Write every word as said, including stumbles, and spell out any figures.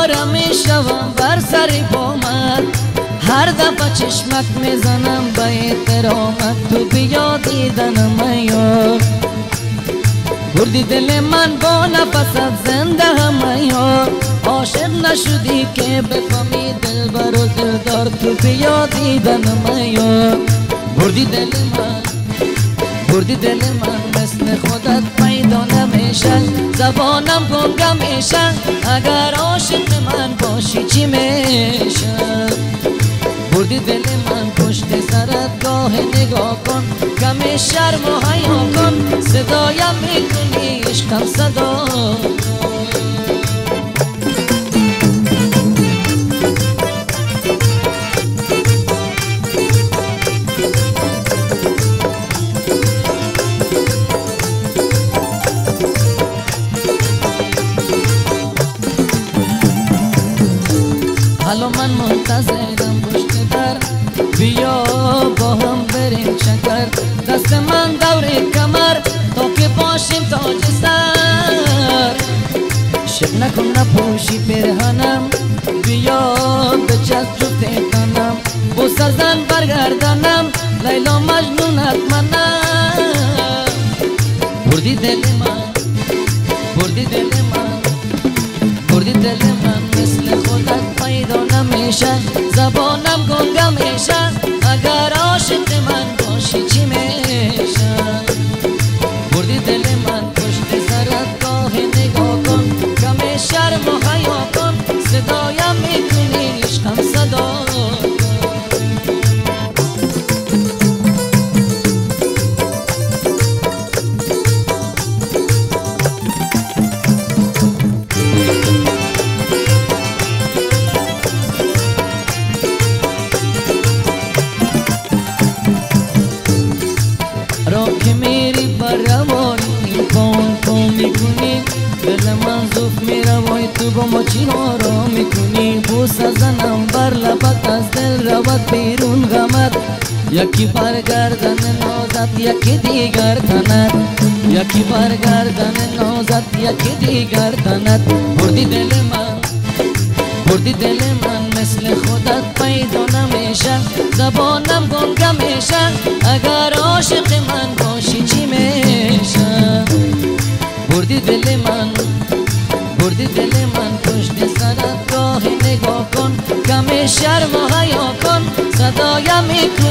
پاره میشوم بر سر پامت، هر دفعه چشمک میزنم به احترامت، تو بیا دیدنم یا بردی دل من با نفست زنده هم یا عاشق نشدی که بفهمی دل بر و دلدار، تو بیا دیدنم یا بردی دل من بردی دل من مثل خودت پیدا نمیشه، زبانم گنگ میشه اگر عاشق من باشی چی میشه. بردی دل من پشت سرت گاه نگاه کن، کمی شرم و حیا کن، صدایم میکنی عشقم صدا. حالا من منتظرم پشت در، بیا با هم بریم شکر، دست من دور کمر تا که باشیم تاج سر، شک نکن نپوشی پیرهنم، بیا بچست جفت تنم، با سرزن برگردنم لیلا مجنونت منم. بردی دل من بردی دل من بردی دل من مثل خودت پیدا نمیشه، زبانم گنگ میشه اگر عاشق من باشی چی میشه. بردی دل من پشت سرت گاه نگاه کن، کمی شرم و حیا کن، صدایم میکنی عشقم صدا. را که میری بر روانی پاون پا میکنی، دل من زوف میروای تو با ما چی را میکنی، بوس زنم بر لبت از دل روت بیرون غمت، یکی برگردن نازت یکی دیگر تنت، یکی برگردن نازت یکی دیگر تنت. بردی دل من بردی دل من مثل خودت پیدا نمیشه، زبانم گنگ میشه اگر عاشق من باشی چی میشه. بردی دل من بردی دل من پشت سرت گاه نگاه کن، کمی شرم و حیا کن، صدایم میکنی